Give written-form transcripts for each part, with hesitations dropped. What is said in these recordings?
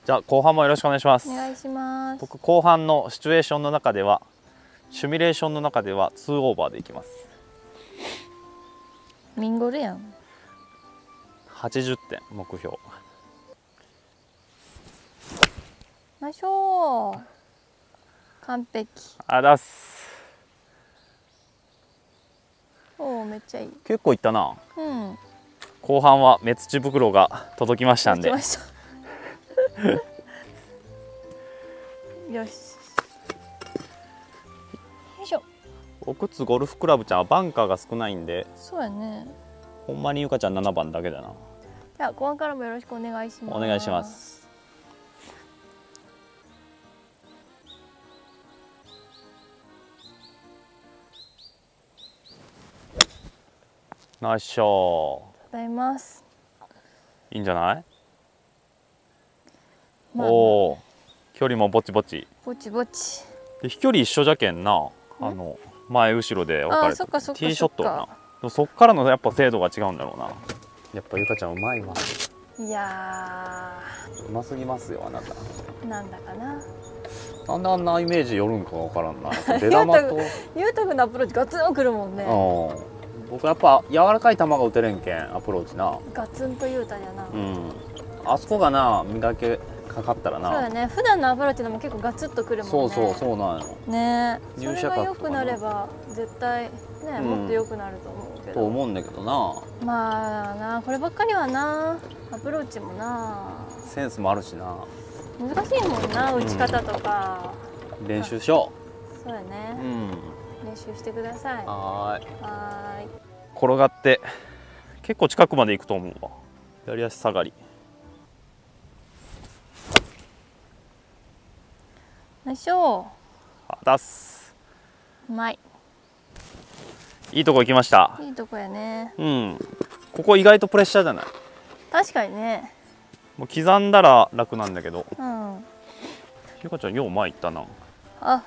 じゃあ後半もよろしくお願いします。 お願いします。 僕後半のシチュエーションの中ではシミュレーションの中では2オーバーでいきます。 ミンゴルやん。 80点目標。 ましょう。完璧。 あだす。 おお、めっちゃいい。 結構いったな。 うん。 後半は目土袋が届きましたんで。 届きましたよし。よいしょ。 奥津ゴルフクラブちゃんはバンカーが少ないんで、 そうやね。 ほんまにゆかちゃん7番だけだな。 じゃあ後半からもよろしくお願いします。 お願いします。ナイスショー。 ございます。 いいんじゃない？ まあ、 おお、距離もぼちぼち。 ぼちぼち。 で飛距離一緒じゃけんな。前後ろで分かれてそっかそっかティーショットはな。でもそっからのやっぱ精度が違うんだろうな。やっぱゆかちゃんうまいわ。 いやうますぎますよあなた。 ー、なんだかな。 なんであんなイメージよるんかわからんな。出玉とゆうたくんのアプローチガツンくるもんね。 僕やっぱ柔らかい球が打てれんけんアプローチな。 ガツンとゆうたじゃな。 あそこがな磨けかかったらな。 そうだね。普段のアプローチでも結構ガツッとくるもんね。 そうなんよ。 ね。そ入射角れが良くなれば絶対ね、もっと良くなると思うけど。 と思うんだけどな。 まあな、こればっかりはな、アプローチもな。 センスもあるしな。 難しいもんな、打ち方とか。 練習しよう。そうやね。練習してください。 はーい。 転がって結構近くまで行くと思うわ。左足下がり。 よいしょ。 出す。 うまい。 いいとこ行きました。 いいとこやね。 ここ意外とプレッシャーじゃない？ 確かにね。 もう刻んだら楽なんだけど。 うんゆかちゃんよう前行ったな。 は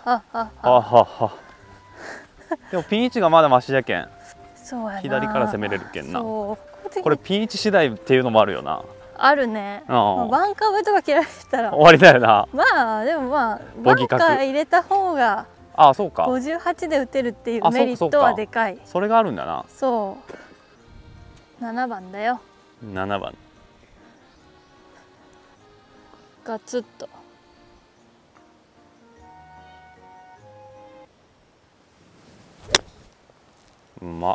でもピン位置がまだマシじゃけん。 そうやな。 左から攻めれるけんな。 これピン位置次第っていうのもあるよな。 あるね。バンカー上とか切られたら終わりだよな。 まあでもまあバンカー入れた方がそうか。 58で打てるっていうメリットはでかい。 それがあるんだな。 そう7番だよ。 7番ガツッと。 うまっ。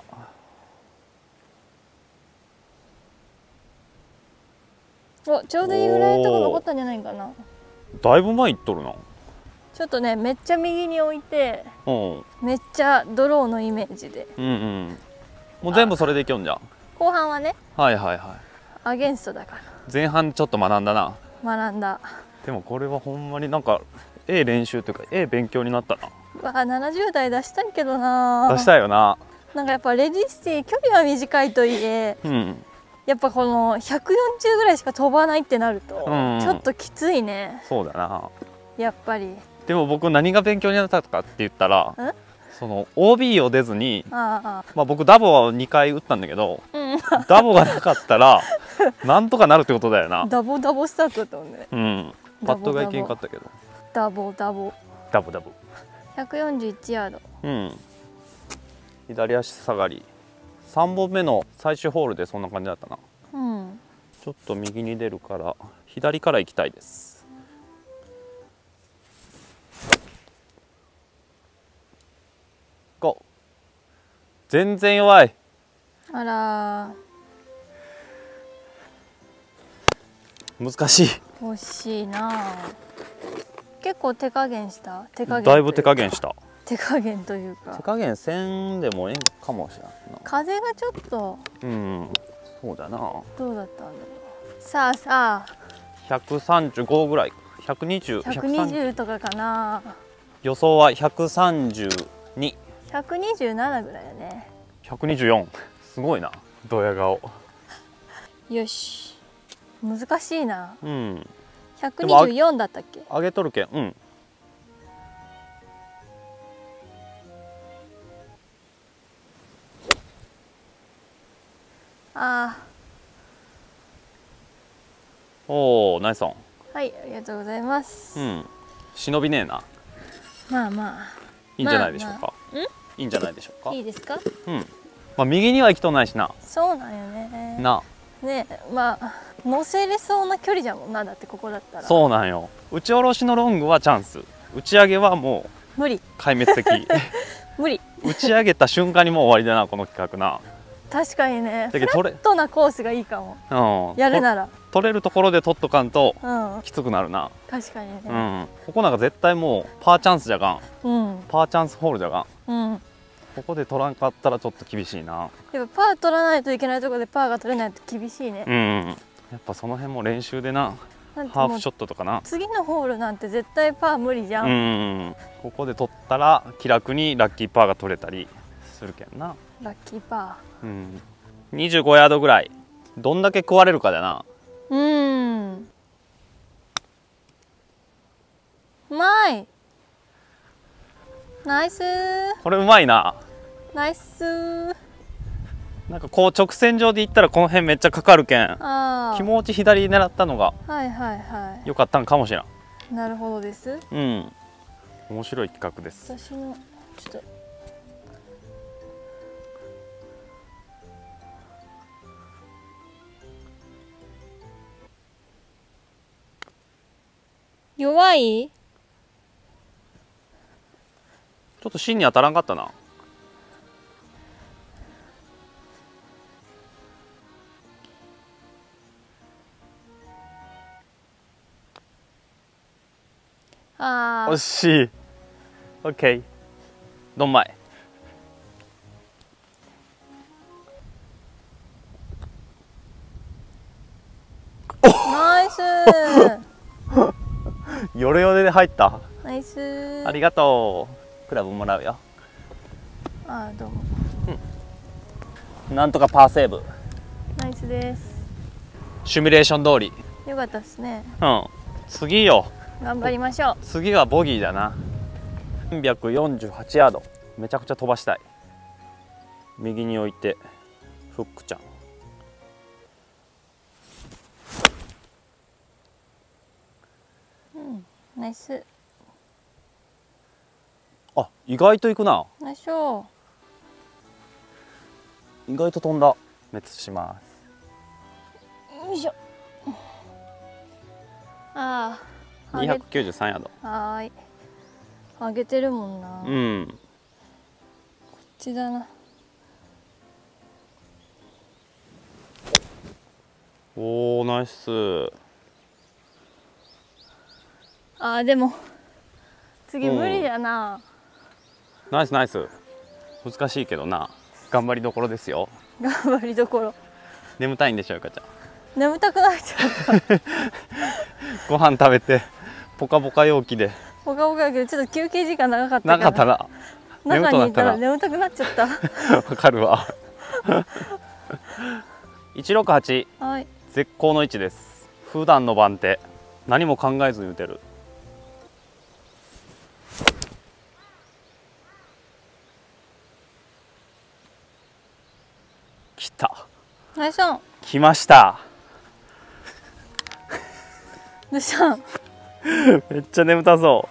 ちょうどいいぐらいのとこ残ったんじゃないかな。 だいぶ前行っとるな。 ちょっとね、めっちゃ右に置いて、めっちゃドローのイメージで。 もう全部それでいきょんじゃん。 後半はね。アゲンストだから。 前半ちょっと学んだな。 学んだ。 でもこれはほんまになんか練習というか勉強になったな。 70代出したいけどな。 出したいよな。 なんかやっぱレディースティ距離は短いといえ、やっぱこの140ぐらいしか飛ばないってなるとちょっときついね。 そうだな。 やっぱり。 でも僕何が勉強になったかって言ったら、その OB を出ずに、僕ダボは2回打ったんだけど、ダボがなかったらなんとかなるってことだよな。 ダボスタートだったもんね。 パットがいけんかったけど。 ダボ。141ヤード。 左足下がり。3本目の最終ホールでそんな感じだったな。ちょっと右に出るから左から行きたいです。全然弱い。 あら難しい。 惜しいな。結構手加減した。 だいぶ手加減した。 手加減というか。 手加減せんでもいいかもしれないな。 風がちょっと。 そうだな。 どうだったんだろう。さあ。 135ぐらい。120 とかかな。 予想は132。 127ぐらいだね。 124。すごいな。ドヤ顔。 よし。難しいな。124だったっけ？ 上げとるけん。おお、ナイスオン。 はい、ありがとうございます。 うん、忍びねえな。 まあまあいいんじゃないでしょうか。いいんじゃないでしょうか。 いいですか。 うん。まあ右には行きとないしな。 そうなんよね。 な。 ね、まあ乗せれそうな距離じゃもんな。だってここだったら。 そうなんよ。打ち下ろしのロングはチャンス。打ち上げはもう無理。 壊滅的。 無理。 打ち上げた瞬間にもう終わりだな、この企画な。 確かにね。フだけどラットなコースがいいかも。やるなら。 取れるところで取っとかんときつくなるな。 確かにね。 うん。ここなんか絶対もうパーチャンスじゃがん。パーチャンスホールじゃがん。ここで取らんかったらちょっと厳しいな。 やっぱパー取らないといけないところでパーが取れないと厳しいね。 やっぱその辺も練習でな。ハーフショットとかな。 次のホールなんて絶対パー無理じゃん。 ここで取ったら気楽にラッキーパーが取れたりするけんな。 ラッキーパー。25ヤードぐらい。どんだけ食われるかだな。うまい。ナイス。 これうまいな。 ナイス。 なんかこう直線上で行ったらこの辺めっちゃかかるけん、気持ち左狙ったのが良かったんかもしれん。 なるほどです。 面白い企画です。 私のちょっと弱い？ ちょっと芯に当たらんかったな。惜しい。オッケー。どんまい。 ナイス。 ヨレヨレで入った。 ナイス。 ありがとう。クラブもらうよ。 どうも。 なんとかパーセーブ。 ナイスです。 シミュレーション通り。 よかったですね。 次よ。 頑張りましょう。 次はボギーだな。348ヤード。めちゃくちゃ飛ばしたい。右に置いてフックちゃん。 ナイス。 あ、意外といくな。 ナイスショー。意外と飛んだ。滅します。 よいしょ。 293ヤード。 はい。上げてるもんな。こっちだな。 おお、ナイス。 でも次無理だな。 ナイスナイス。難しいけどな。頑張りどころですよ。 頑張りどころ。 眠たいんでしょうかちゃん。 眠たくなっちゃった。 ご飯食べてポカポカ容器で。 ポカポカ容器でちょっと休憩時間長かったから。 なかったら。 中にいたら眠たくなっちゃった。 わかるわ。168。 はい。 絶好の位置です。普段の番手。何も考えずに打てる。来た。 ナイスオン。 来ました。 どうした？ めっちゃ眠たそう。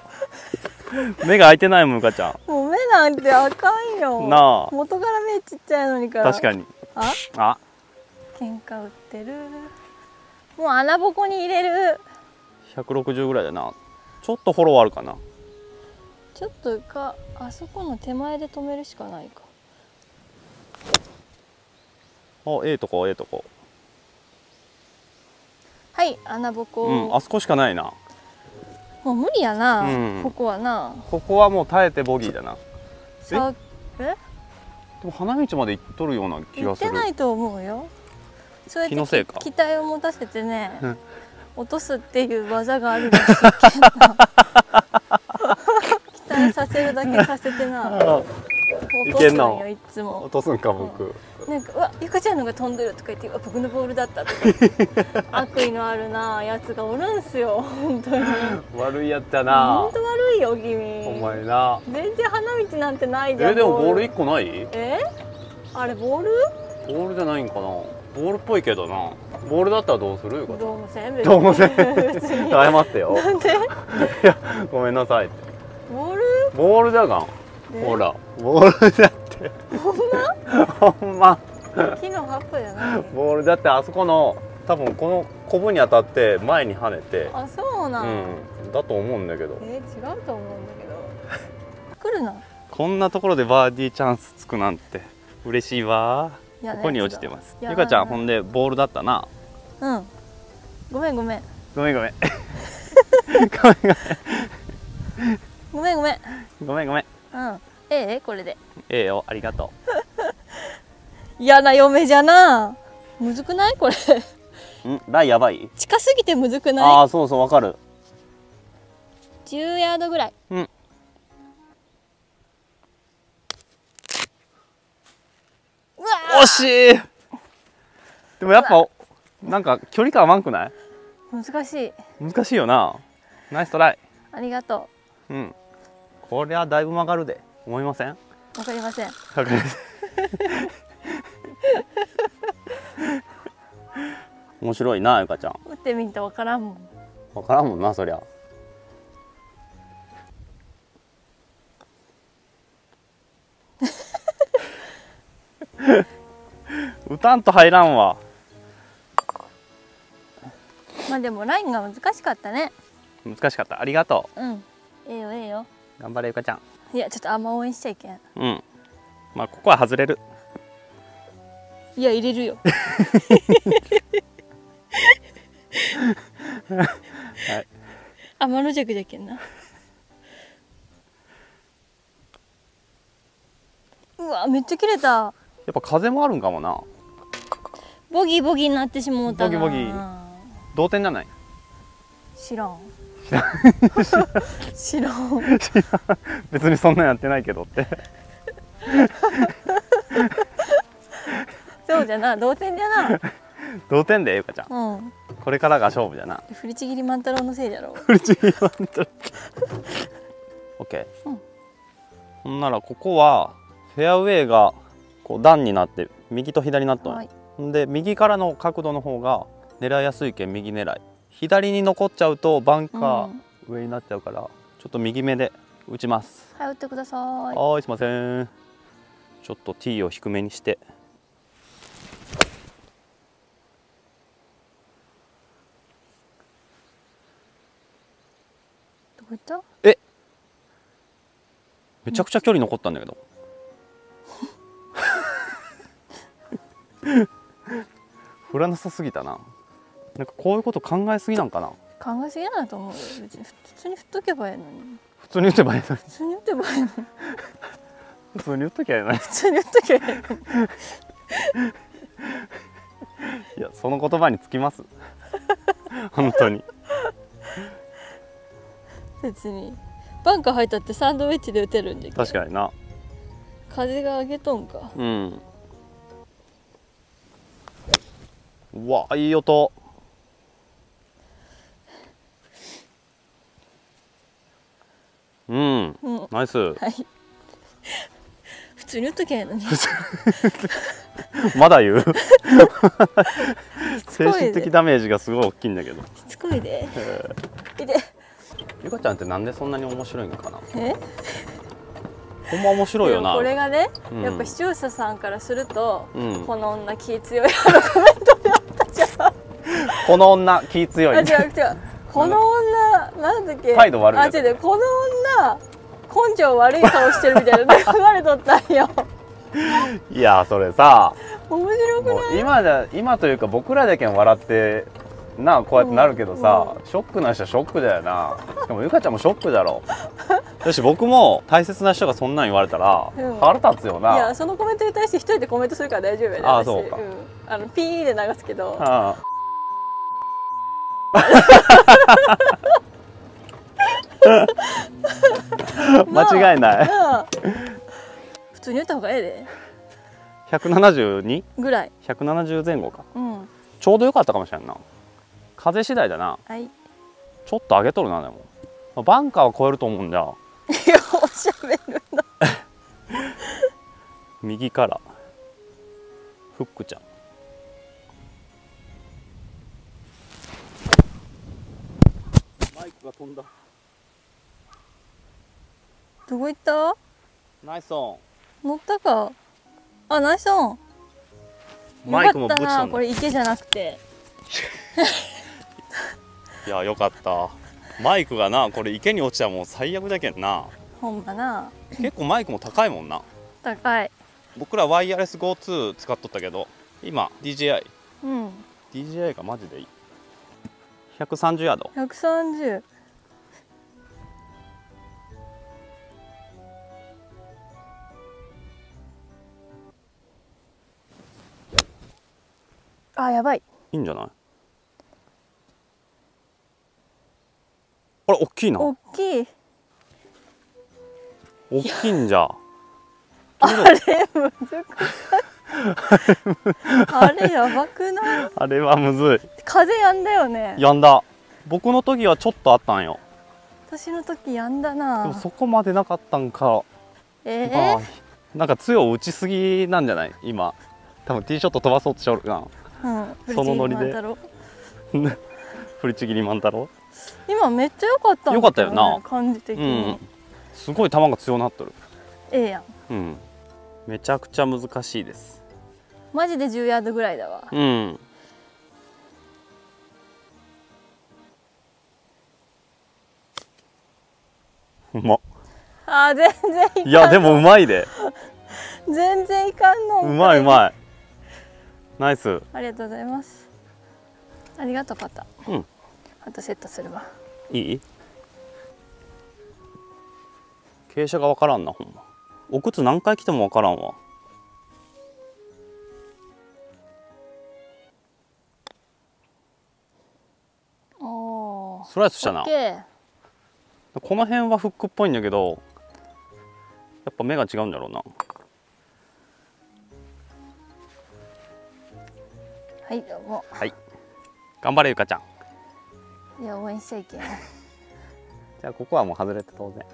目が開いてないもんかちゃん。 もう目なんて赤いよ。なあ。元から目ちっちゃいのにから。 確かに。 喧嘩売ってる。もう穴ぼこに入れる。 160ぐらいだな。ちょっとフォローあるかな。 ちょっとあそこの手前で止めるしかないか。 ええとこええとこ。 はい、穴ぼこ。 あそこしかないな。 もう無理やな、ここはな。 ここはもう耐えてボギーだな。 でも花道まで行っとるような気がする。 行ってないと思うよ。そうやって期待を持たせてね、落とすっていう技があるらしいけど。期待させるだけさせてな。落とすんよいつも。 落とすんか僕。 なんか「うわゆかちゃんのが飛んでる」とか言って「僕のボールだった」とか悪意のあるなやつがおるんすよ本当に。 悪いやったな。 本当悪いよ君。 お前な。 全然花道なんてないじゃん。 でもボール1個ない？ あれボール？ ボールじゃないんかな。 ボールっぽいけどな。ボールだったらどうする？ どうもせん。 どうもせん。謝ってよ。 なんで？ いや、ごめんなさいって。 ボール？ ボールだがん。ほら、ボールだって。 ほんま？ ほんま。 木の葉っぱじゃない。 ボールだってあそこの多分このコブに当たって前に跳ねて。 あ、そうなん。 うん、だと思うんだけど。 違うと思うんだけど。来るな。 こんなところでバーディーチャンスつくなんて嬉しいわ。ここに落ちてます。ゆかちゃん、ほんでボールだったな。 うん。ごめんごめん。 ごめんごめん。 ごめんごめん。 ごめんごめん。 うん。これで。 よ、ありがとう。嫌な嫁じゃな。むずくないこれ。 ライやばい？ 近すぎてむずくない？ ああ、そうそう、わかる。 10ヤードぐらい。 うん。惜しい。でもやっぱなんか距離感甘くない？ 難しい。 難しいよな。ナイストライ。 ありがとう。うん。これはだいぶ曲がるで。思いません？ わかりません。 わかりません。面白いな、ゆかちゃん。 打ってみんとわからんもん。 わからんもんな、そりゃ。打たんと入らんわ。 まあでもラインが難しかったね。 難しかった。ありがとう。うん。よええよ。 頑張れゆかちゃん。 いや、ちょっとあんま応援しちゃいけん。 うん。まあここは外れる。 いや、入れるよ。 はい。 天の弱じゃけんな。うわ、めっちゃ切れた。 やっぱ風もあるんかもな。 ボギーボギーになってしもうたな。 ボギーボギー。同点じゃない？ 知らん。知らん。 別にそんなんやってないけどって。 そうじゃな、同点じゃな。 同点でゆかちゃん。 うん。 これからが勝負じゃな。 振りちぎり万太郎のせいじゃろ。 振りちぎり万太郎。オッケー。 うん。 ほんならここはフェアウェイがこう段になって右と左になったの。はい、で右からの角度の方が狙いやすいけん右狙い。左に残っちゃうとバンカー上になっちゃうから、ちょっと右目で打ちます。 はい、打ってください。 はい、すいません。ちょっとティーを低めにして。 どこ行った？ めちゃくちゃ距離残ったんだけど。振らなさすぎたな。なんかこういうこと考えすぎなんかな。 考えすぎないと思うよ。別に普通に振っとけばいいのに。 普通に打てばいいのに。 普通に打てばいいのに。 普通に打っときゃいいのに。 普通に打っときゃいいのに。 いや、その言葉につきます。本当に。 別にバンカー入ったってサンドウェッジで打てるんで。 確かにな。 風が上げとんか。 うん。うわ、いい音。うん、ナイス。はい。 普通に打っときゃいいのに。 まだ言う。精神的ダメージがすごい大きいんだけど。 しつこいで。 ゆかちゃんってなんでそんなに面白いのかな。ほんま面白いよな。 これがね、やっぱ視聴者さんからすると、この女気強いコメントであったじゃん。 この女気強い。 違う違う。この女なんだっけ。 態度悪い。 あ、違う、この女根性悪い顔してるみたいな流れとったんよ。 いや、それさ。 面白くない？ 今というか僕らだけ笑ってな、こうやってなるけどさ、ショックな人はショックだよな。しかもゆかちゃんもショックだろ。よし、僕も大切な人がそんなん言われたら腹立つよな。 いや、そのコメントに対して一人でコメントするから大丈夫やね。 ああ、そうか。 ピーで流すけど。 間違いない。 普通に言った方がええで。 172 ぐらい。 170前後か。ちょうどよかったかもしれんな。風次第だな。 はい。 ちょっと上げとるな。でもバンカーは超えると思うんじゃ。 いや、おしゃべるな。 右からフックちゃん。 マイクが飛んだ。 どこ行った？ ナイスオン。乗ったか。あ、ナイスオン。 マイクもぶち飛んだ。 これ池じゃなくて。 いや、よかった。マイクがな、これ池に落ちたらもう最悪だけんな。 ほんまな。 結構マイクも高いもんな。 高い。 僕らワイヤレス GO2 使っとったけど、今 DJI。 うん。 DJI がマジでいい。130ヤード。 130。あ、やばい。 いいんじゃない？あれ、大きいな。 大きい。 大きいんじゃ。 あれむずくあれやばくない？ あれはむずい。 風やんだよね。 やんだ。僕の時はちょっとあったんよ。 私の時やんだな。 でもそこまでなかったんか。なんか強打ちすぎなんじゃない？今多分ティーショット飛ばそうとしおるな。 うん、 そのノリで振りちぎり万太郎。 今めっちゃ良かったんだけどね。 良かったよな、 感じ的に、 すごい球が強なっとる。 やん。 めちゃくちゃ難しいです。 マジで10ヤードぐらいだわ。 うまっ。 全然いかん。 いやでもうまいで。 全然いかんの。 うまいうまい。ナイス。 ありがとうございます。ありがとうパタ。あとセットするわ。 いい？傾斜がわからんな、ほんま。お靴何回来てもわからんわ。 おー、 スライスしたな。この辺はフックっぽいんだけど、やっぱ目が違うんだろうな。 はいどうも。 はい。頑張れゆかちゃん。 いや応援しちゃいけない。 じゃあここはもう外れて当然。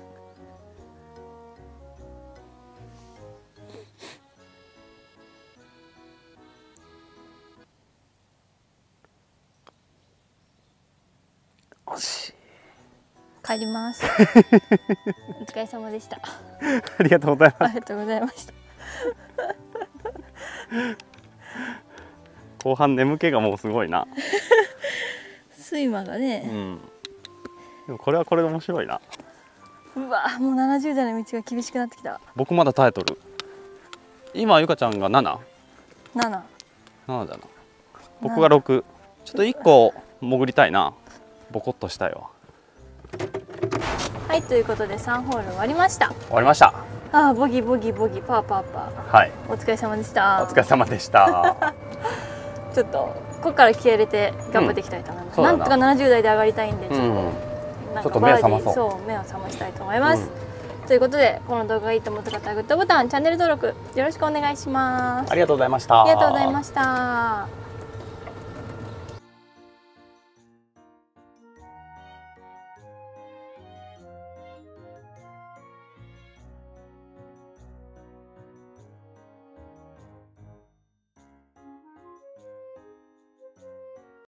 惜しい。 帰ります。お疲れ様でした。 ありがとうございます。 ありがとうございました。 後半眠気がもうすごいな。 睡魔がね。 でもこれはこれで面白いな。 うわ、もう70代の道が厳しくなってきた。 僕まだ耐えとる。今ゆかちゃんが7。 7 だな。僕が6。ちょっと1個潜りたいな。ボコッとしたいわ。 はい、ということで3ホール終わりました。 終わりました。 ボギボギボギパーパーパー。 はい。 お疲れ様でした。 お疲れ様でした。 ちょっとここから気合入れて頑張っていきたいと思います。なんとか70代で上がりたいんで、ちょっと目を覚まそう。そう、目を覚ましたいと思います。ということで、この動画がいいと思った方はグッドボタン、チャンネル登録よろしくお願いします。 ありがとうございました。 ありがとうございました。